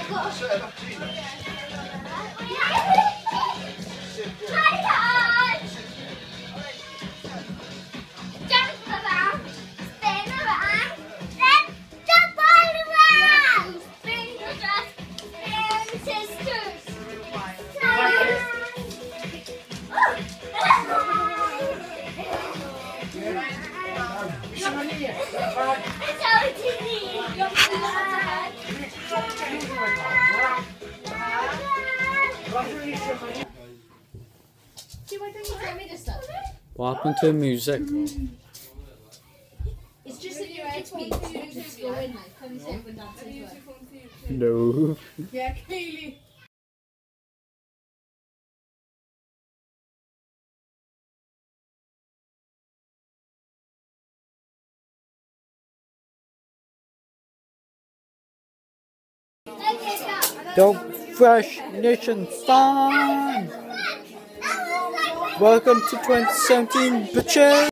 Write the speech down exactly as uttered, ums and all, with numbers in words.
What happened to the music? It's just in your head speed. As soon as it's going, like, come sit with Dad says what. No. Yeah, Kaylee. Dog Fresh Nation Fun! Welcome to twenty seventeen, bitches!